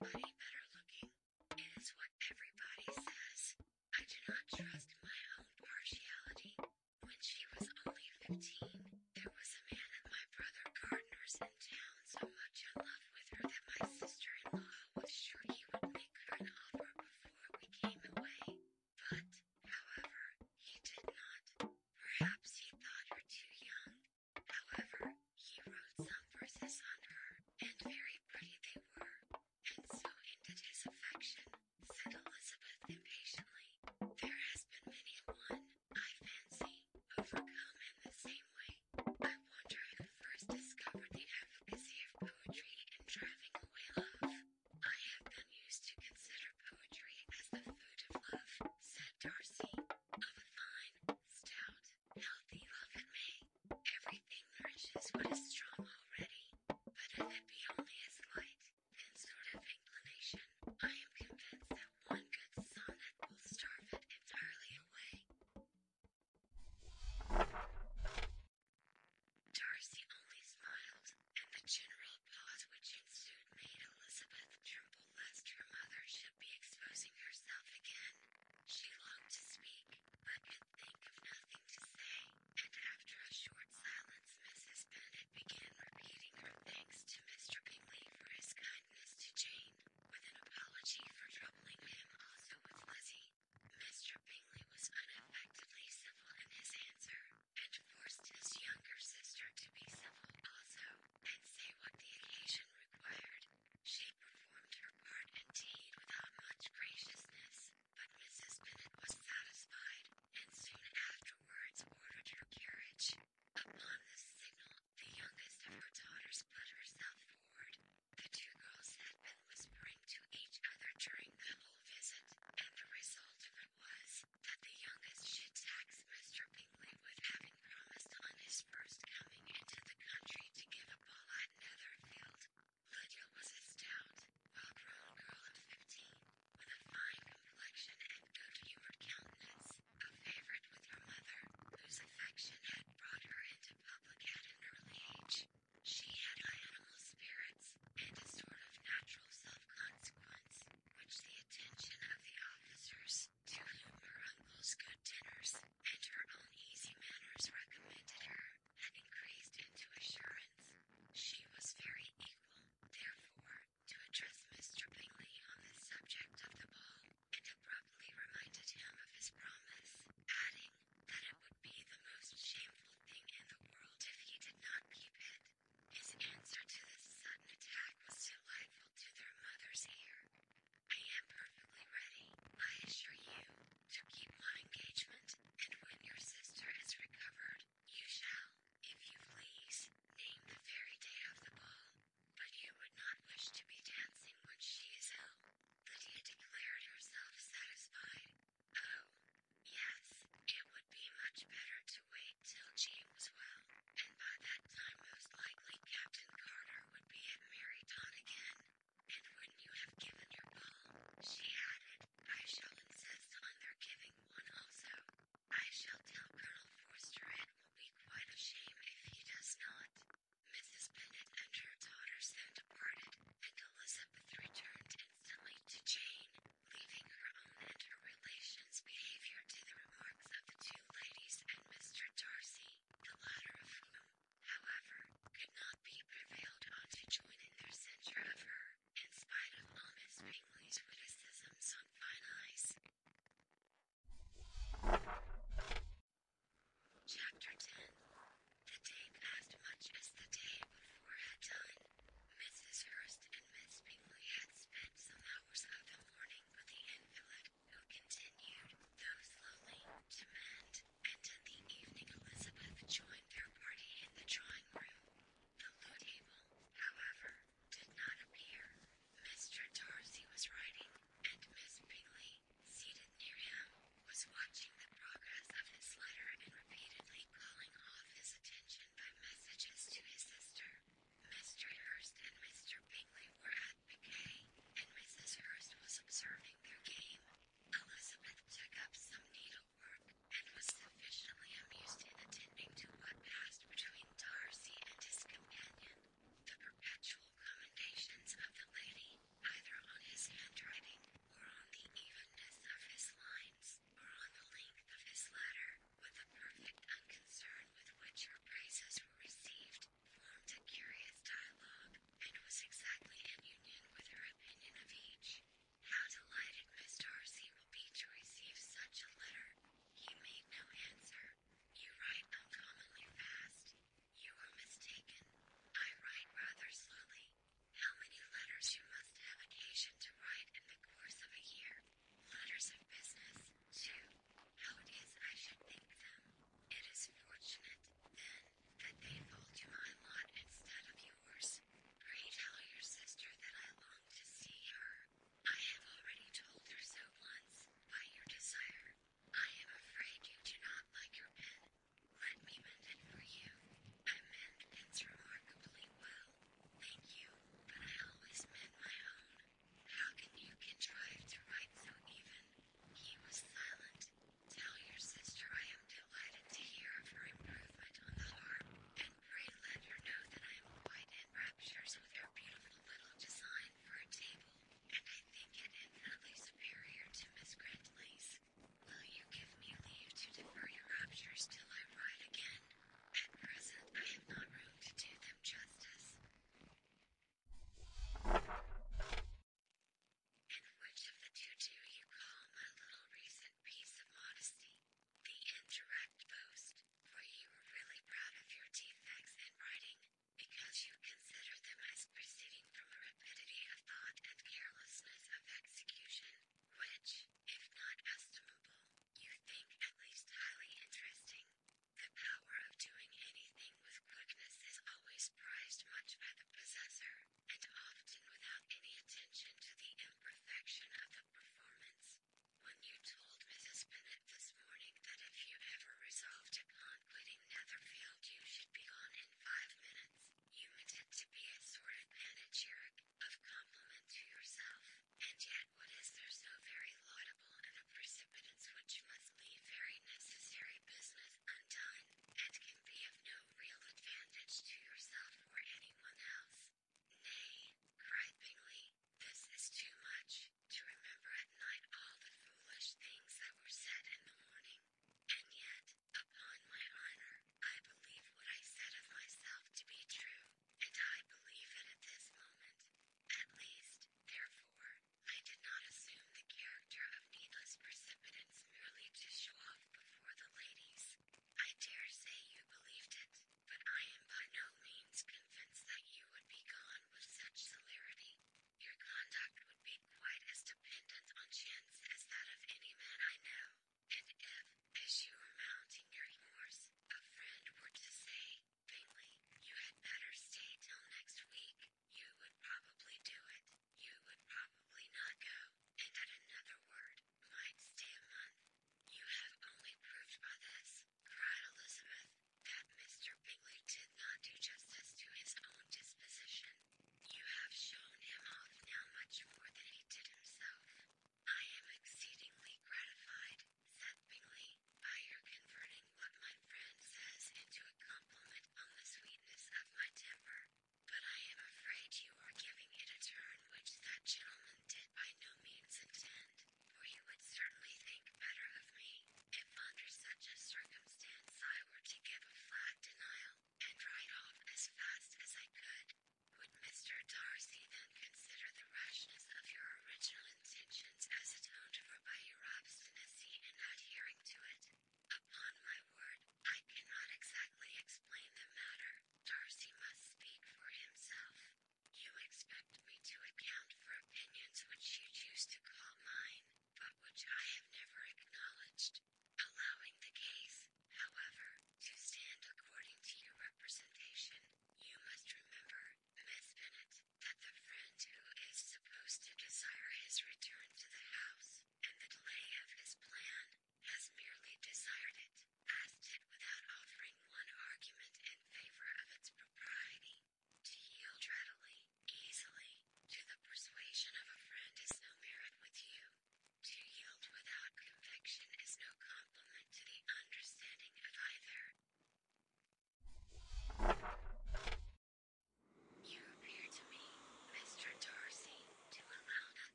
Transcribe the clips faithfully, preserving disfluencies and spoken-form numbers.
anybody better looking. It is what everybody says. I do not trust my own partiality. When she was only fifteen, there was a man at my brother Gardner's in town so much in love with her that my sister-in-law was sure he would make her an offer before we came away. But, however, he did not. Perhaps he thought her too young. However, he wrote some verses on her, and very pretty they were. And so in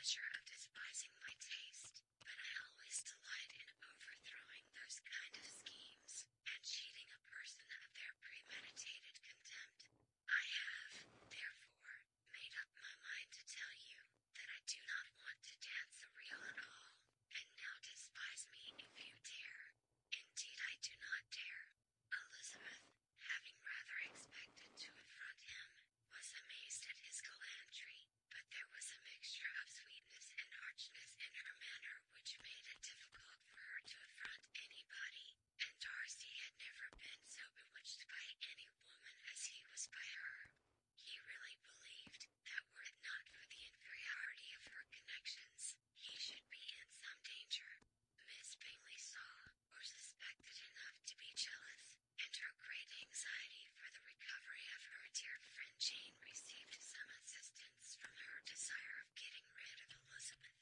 pleasure of despising my taste, but I always delight in overthrowing those kind of schemes, and cheating a person of their premeditated contempt. I have, therefore, made up my mind to tell you that I do not want to dance the reel at all, and now despise me if you dare. Indeed I do not dare. Elizabeth, having rather expected to affront him, was amazed at his gallantry, but there was a mixture of sweetness and archness in her manner which made it difficult for her to affront anybody, and Darcy had never been so bewitched by any woman as he was by her. He really believed that were it not for the inferiority of her connections, he should be in some danger. Miss Bingley saw, or suspected enough to be jealous, and her great anxiety for the recovery of her dear friend Jane received some assistance from her desire of getting rid of Elizabeth.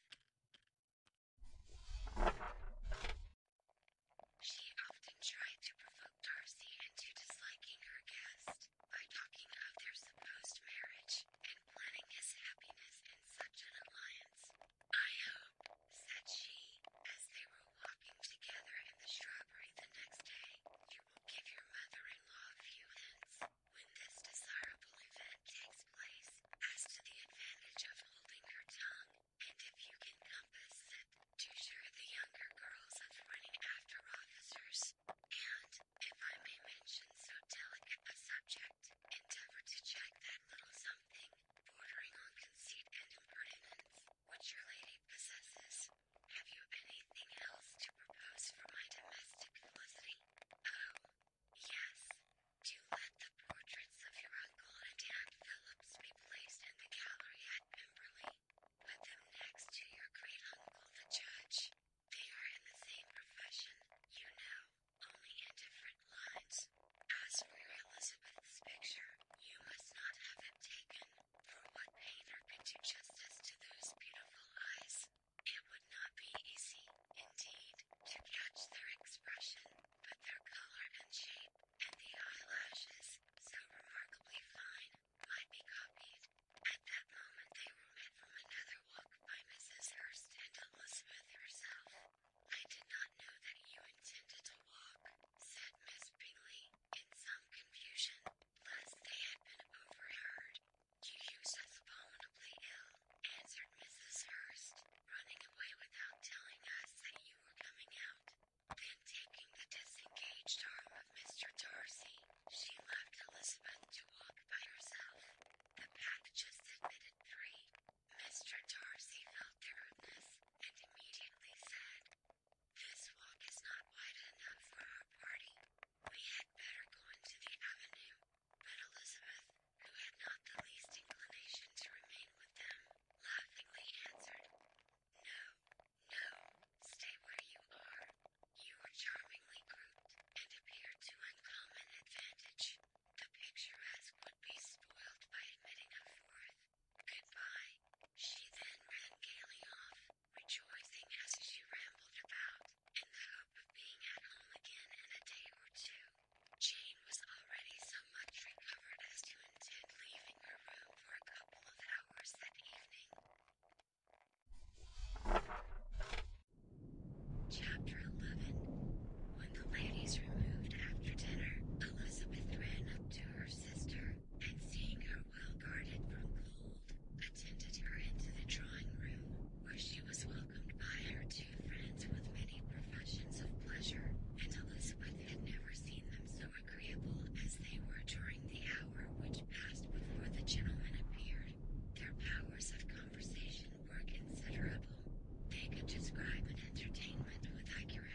She often tried to provoke Darcy into disliking her guest, by talking of their supposed marriage, and planning his happiness in such an alliance. I hope, said she, as they were walking together in the shrubbery the next day, you will give your mother-in-law a few hints, when this desirable event takes place, as to the advantage of holding her tongue, and if you can compass it, to assure the younger girls of running after officers, and, if I may mention so delicate a subject, endeavour to check that little something, bordering on conceit and impertinence, which your lady possesses. Have you anything else to propose for my domestic felicity? Oh, yes. Do let the portraits of your uncle and Aunt Phillips be placed in the gallery at Pemberley. Put them next to your great uncle the judge. They are in the same profession, you know, only in different lines. As for your Elizabeth's picture, you must not have it taken, for what painter could do justice to those beautiful eyes? It would not be easy, indeed, to catch their expression, but their colour and shape, and the eyelashes, so remarkably fine, might be copied. At that moment they were met from another walk by Missus Hurst and Elizabeth herself. I did not know that you intended to walk, said Miss Bingley, in some confusion, lest they had been overheard. You used us abominably ill, answered Missus Hurst, running away without telling us that you were coming out. Then taking the disengaged arm of Mister Darcy, she left Elizabeth to walk by herself. The path just admitted three. Mister Darcy felt their rudeness, and immediately said, "This walk is not wide enough for our party. We had better go into the avenue." But Elizabeth, who had not the least inclination to remain with them, laughingly answered, "No, no, stay where you are. You are charmingly grouped, and appear to uncommon advantage. The picturesque would be spoiled by admitting a fourth. Good-bye." She then ran gaily off, rejoicing as she rambled about, in the hope of being at home again in a day or two. Jane was already so much recovered as to intend leaving her room for a couple of hours that evening. Chapter eleven. When the ladies removed after dinner, Elizabeth ran up to her sister, and seeing her well guarded from cold, attended her into the drawing-room, where she was welcomed by her two friends with many professions of pleasure, and Elizabeth had never seen them so agreeable as they were during the hour which passed before the gentlemen appeared. Their powers of conversation were considerable. They could describe an entertainment with accuracy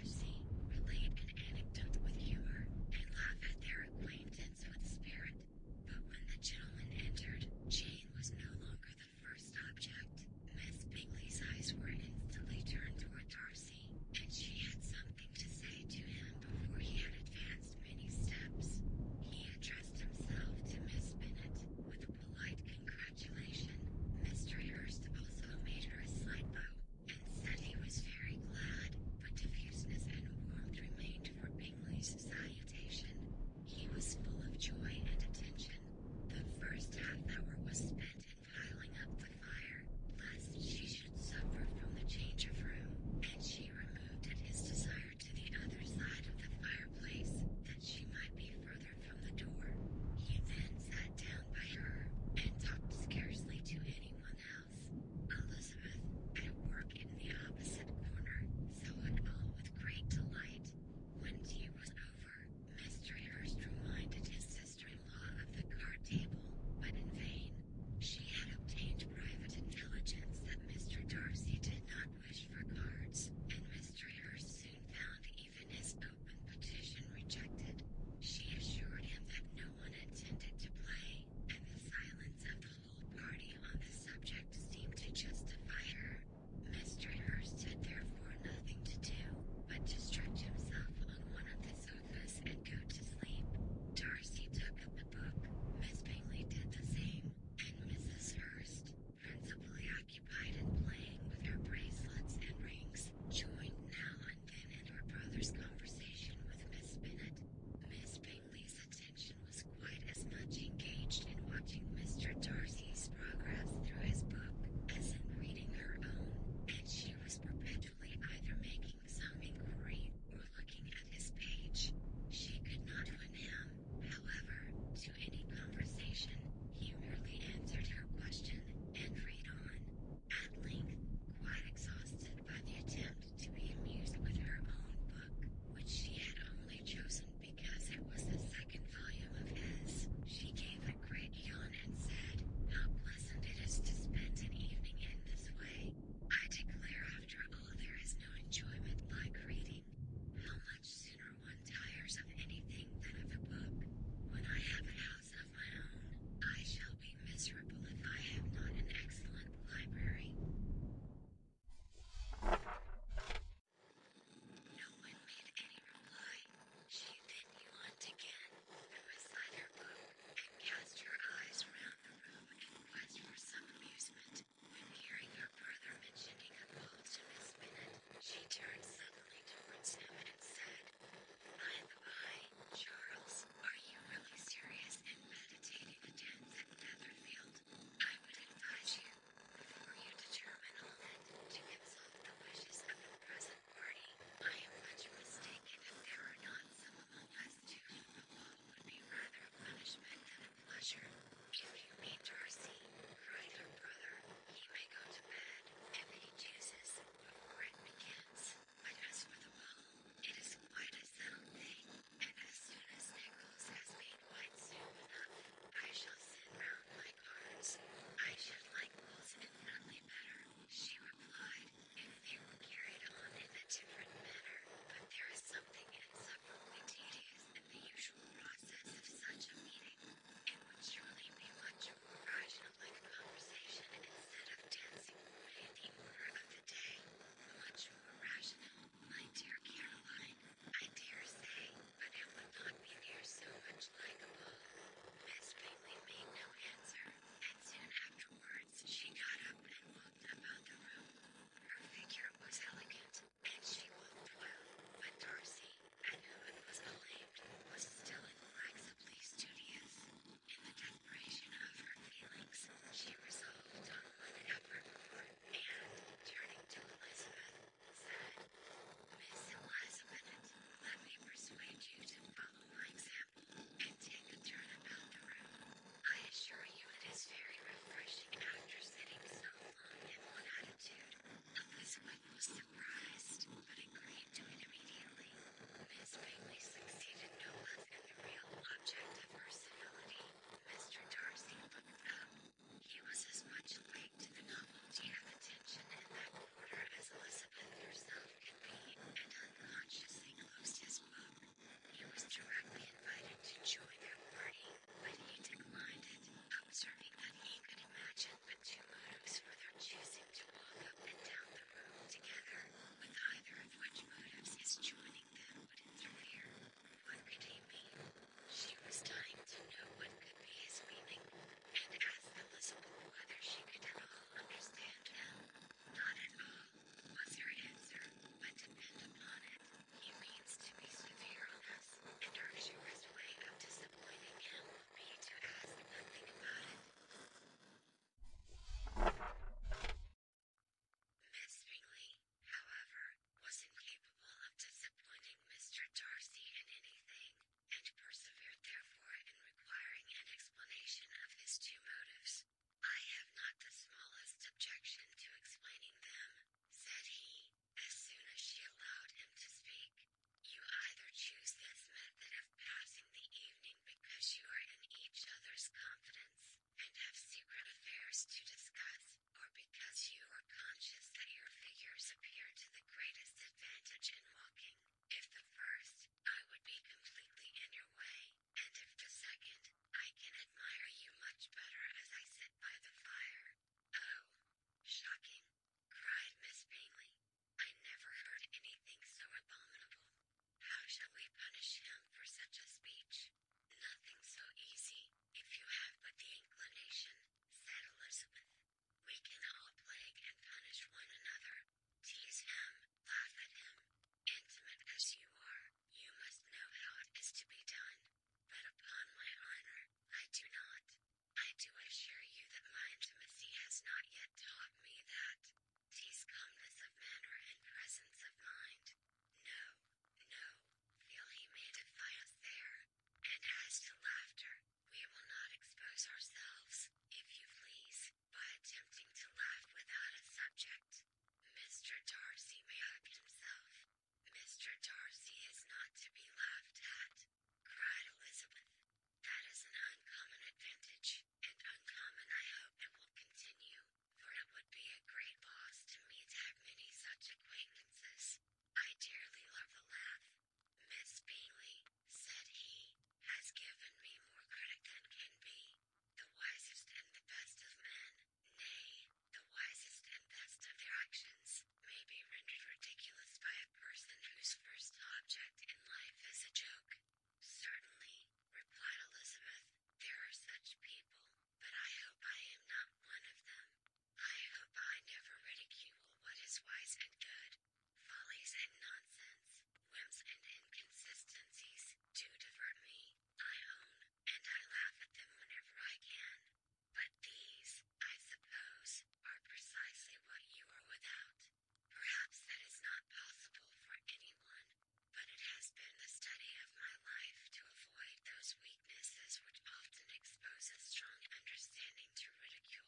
actually punish him for such a speech. Nothing so easy, if you have but the inclination, said Elizabeth. We can all plague and punish one another, tease him, laugh at him. Intimate as you are, you must know how it is to be done. But upon my honor, I do not. I do assure you that my intimacy has not yet taught me that. Tease calmness of manner and presence of mind. No, no, feel he may defy us there. And as to laughter, we will not expose ourselves, if you please, by attempting to laugh without a subject. Mister Darcy may hug himself. Mister Darcy is not to be laughed at, cried Elizabeth. That is an uncommon advantage, and uncommon I hope it will continue, for it would be a great loss to me to have many such acquaintances. I dearly love the laugh. Miss Bingley, said he, has given me more credit than can be. The wisest and the best of men, nay, the wisest and best of their actions, may be rendered ridiculous by a person whose first object in life is a joke. Certainly, replied Elizabeth, there are such people, but I hope I am not one of them. I hope I never ridicule what is wise and good. Follies and nonsense, whims and inconsistencies, do divert me, I own, and I laugh at them whenever I can. But these, I suppose, are precisely what you are without. Perhaps that is not possible for anyone, but it has been the study of my life to avoid those weaknesses which often expose a strong understanding to ridicule.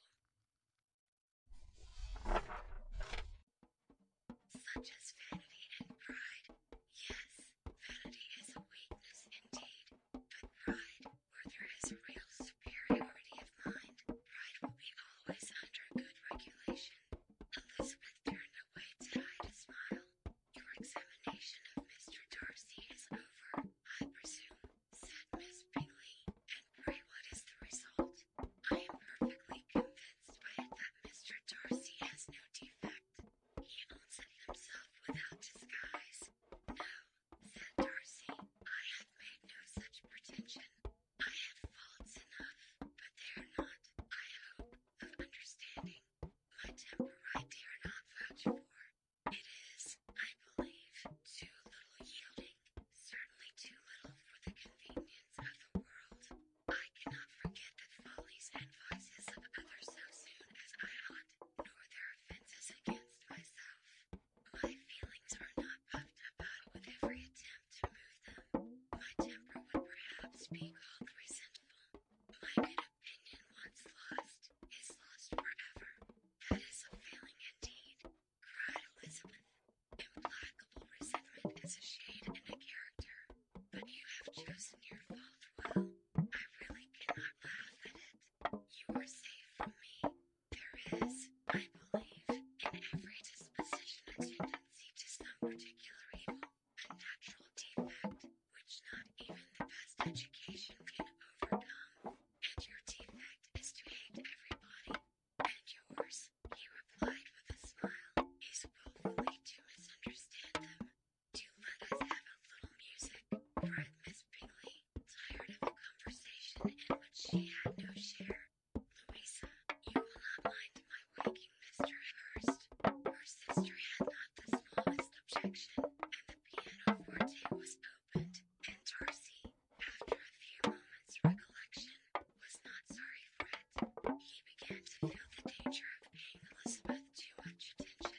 Such as vanity and pride. Yes, vanity is a weakness indeed, but pride, where there is a real superiority of mind, pride will be always under good regulation. Elizabeth turned away to hide a smile. Your examination of Mister Darcy is over, I presume, said Miss Bingley, and pray what is the result? I am perfectly convinced by it that Mister Darcy has no defect. He owns it himself without disguise. No, said Darcy, I have made no such pretension. I have faults enough, but they are not, I hope, of understanding. My temper I dare not vouch for. It is, I believe, too little yielding, certainly too little for the convenience of the world. I cannot forget the follies and vices of others so soon as I ought, nor their offences against myself. My feelings are not puffed about with every attempt to move them. My temper would perhaps be called resentful. My good opinion once lost, is lost forever. That is a failing indeed, cried Elizabeth. Implacable resentment is a shade and a character, but you have chosen your fault well. I really cannot laugh at it. You are safe from me. There is, I believe, in every disposition a tendency to some particular evil, a natural defect, which not even the best education can overcome. And your defect is to hate everybody. And yours, he replied with a smile, is wilfully to misunderstand them. Do let us have a little music, cried Miss Bingley, tired of a conversation in which she had no share. Louisa, you will not mind my waking Mister Hurst. Her sister had not the smallest objection, and the pianoforte was opened, and Darcy, after a few moments' recollection, was not sorry for it. He began to feel the danger of paying Elizabeth too much attention.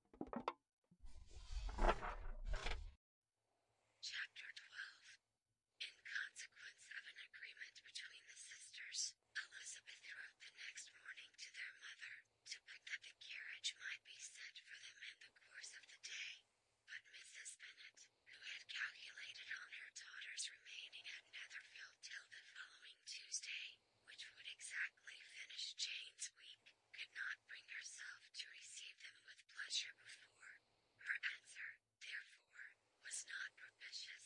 Chapter twelve. In consequence of an agreement between the sisters, Elizabeth wrote the next morning to their mother to beg that the carriage might be sent for them in the course of the day. But Missus Bennet, who had calculated on her daughters remaining at Netherfield till the following Tuesday, which would exactly finish Jane's week, could not bring herself to receive them with pleasure before. Her answer, therefore, was not propitious